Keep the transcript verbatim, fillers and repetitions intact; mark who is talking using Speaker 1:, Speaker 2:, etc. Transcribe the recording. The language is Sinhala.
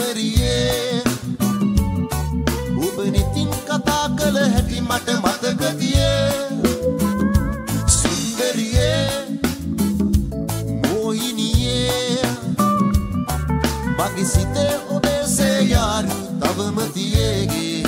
Speaker 1: සුන්දරියේ ඔබ නිතින් කතා කළ හැටි මට මතකතියේ සුන්දරියේ මොහිනියේ මගේ සිතේ ඔබේ සේයාරු තවම තියේගේ